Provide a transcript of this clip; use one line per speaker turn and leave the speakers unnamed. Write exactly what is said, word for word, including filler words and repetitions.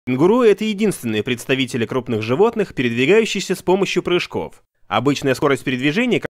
Кенгуру — это единственные представители крупных животных, передвигающиеся с помощью прыжков. Обычная скорость передвижения